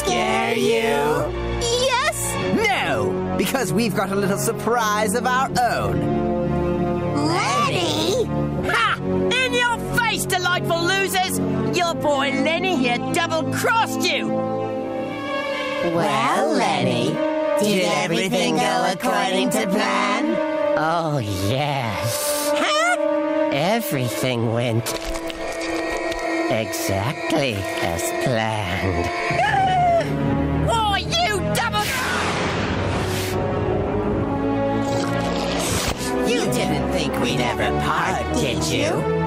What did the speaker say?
scare you? Yes! No, because we've got a little surprise of our own. Lenny? Ha! In your face, delightful losers! Your boy Lenny here double-crossed you! Well, Lenny, did everything go according to plan? Oh, yes. Everything went exactly as planned. Why, you double... You didn't think we'd ever part, did you?